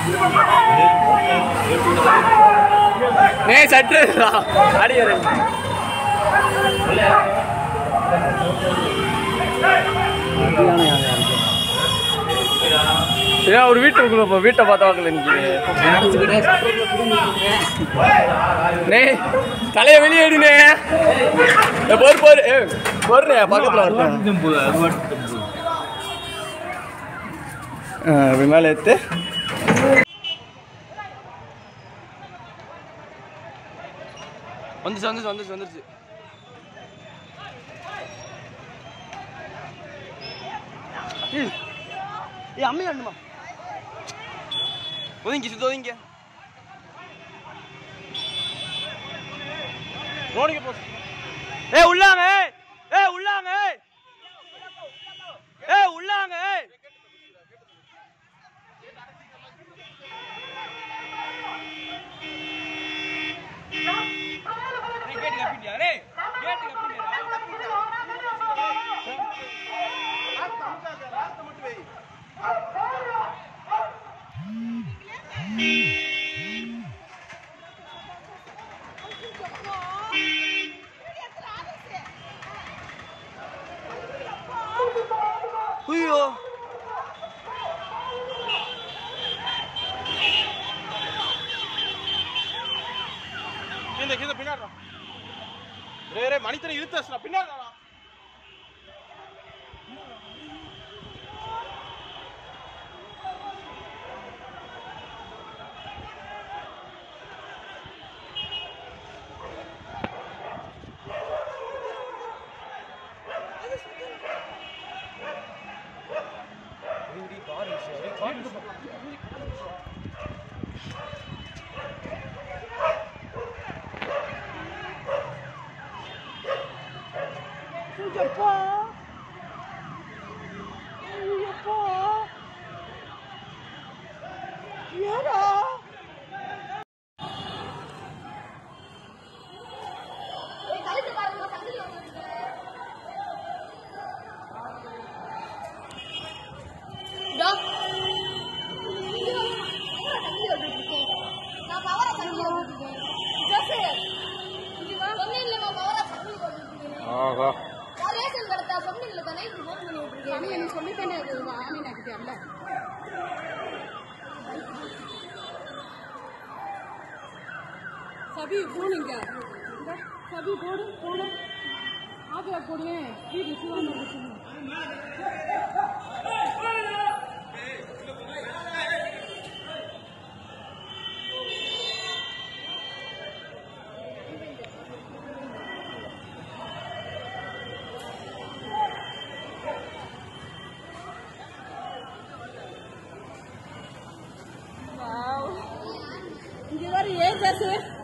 नहीं सट गाड़ी ஒரு வீட்டுக்குள்ள வீட்டை பார்த்தா வாக்கல நே தலைய வெளியே எடுனே போறே பக்கத்துல மேல எடுத்து வந்துருச்சு ஏய் அம்மே அண்ணுமா ஒதுங்க ரோடிங்க போ உள்ளாங்க உள்ளாங்க ஐயோ இந்த பின்னாடி ரே மணித்தனை இழுத்து பின்னாடி सभी போடுங்க सभी போடு ஆபே போடுங்க வீட்ல சுவாமி இருக்குங்க वाओ ये जैसे